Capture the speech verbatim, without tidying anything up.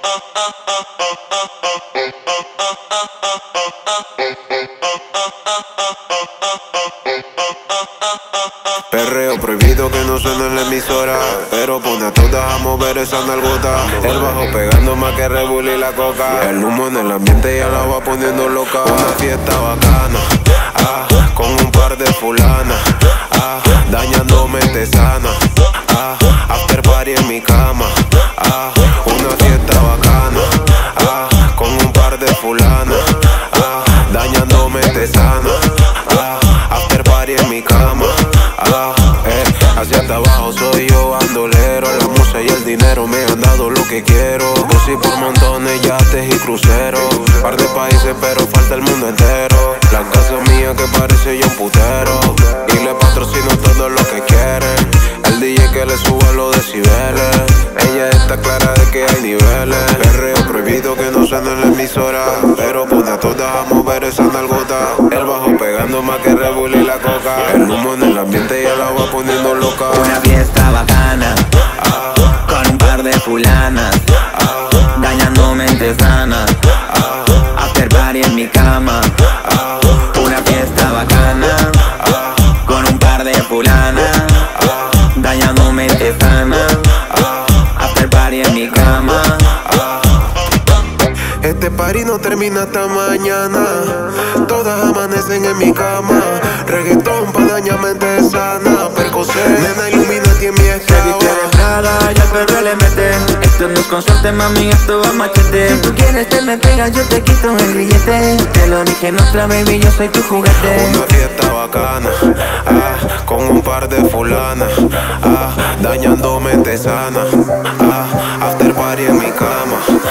Perreo prohibido que no suene en la emisora, pero pone a todas a mover esa nalgota. El bajo pegando más que Red Bull y la coca. El humo en el ambiente ya la va poniendo loca. Una fiesta bacana, ah, con un par de fulanas, ah, dañando mente sana, ah, after party en mi cama, ah, una fiesta bacana, ah, con un par de fulanas, ah, dañando mente sana, ah, after party en mi cama. Ah, eh, hacia hasta abajo soy yo bandolero. La musa y el dinero me han dado lo que quiero. Cosi por montones, yates y cruceros. Par de países pero falta el mundo entero. La casa mía que parece ya un putero. Y le patrocino todo lo que quieren. El D J que le suba los decibeles. Ella está clara de que hay niveles. Perreo prohibido que no suene en la emisora, pero pone a todas a mover esa nalgota. El bajo pegando más que Red Bull y la coca. El humo en el ambiente ya la va poniendo loca. Una fiesta bacana, ah, con un par de fulanas, ah, dañando mente sana, ah, after party en mi cama. ah, Una fiesta bacana, ah, con un par de fulanas, ah, dañando mente sana, ah, after party en mi cama. ah. Este party no termina hasta mañana. Todas amanecen en mi cama. Reggaetón pa' dañar mente sana. Percocet, nena, Illuminati en mi Se viste de esclava. Prada y al perro le mete. Esto no es con suerte, mami, esto va machete. Si tú quieres te me pegas, yo te quito el grillete. Te lo dije en otra, baby, yo soy tu juguete. Una fiesta bacana, ah, con un par de fulanas, ah, dañando mente sana, ah, after party en mi cama.